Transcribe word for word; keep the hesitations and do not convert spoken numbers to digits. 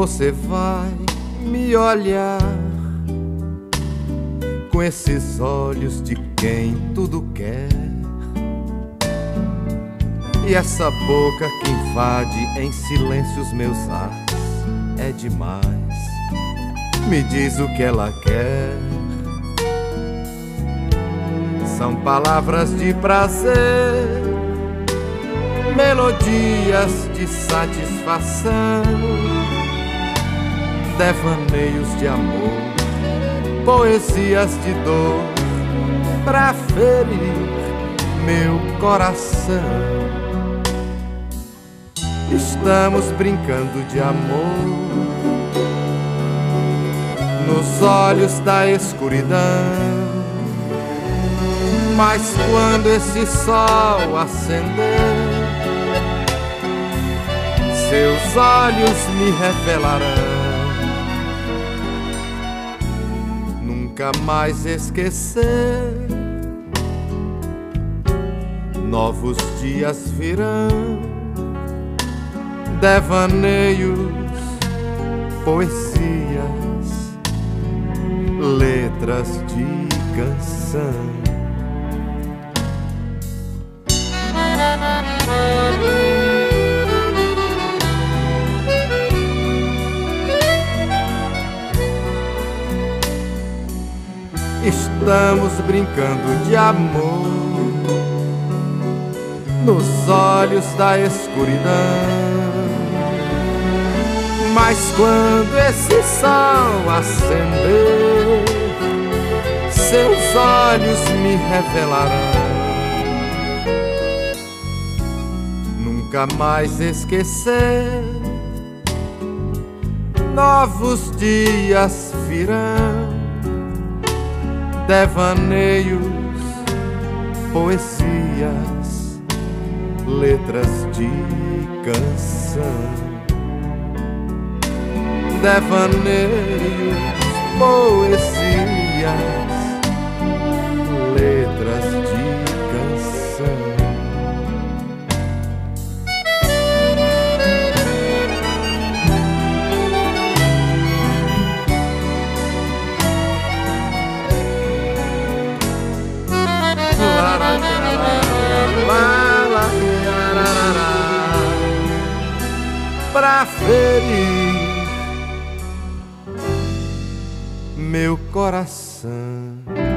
você vai me olhar com esses olhos de quem tudo quer, e essa boca que invade em silêncio os meus ares é demais. Me diz o que ela quer. São palavras de prazer, melodias de satisfação, devaneios de amor, poesias de dor pra ferir meu coração. Estamos brincando de amor nos olhos da escuridão, mas quando esse sol acender, seus olhos me revelarão. Nunca mais esquecer, novos dias virão, devaneios, poesias, letras de canção. Estamos brincando de amor nos olhos da escuridão, mas quando esse sol acender, seus olhos me revelarão. Nunca mais esquecer, novos dias virão, devaneios, poesias, letras de canção. Devaneios, poesias, letras de canção. Pra ferir meu coração.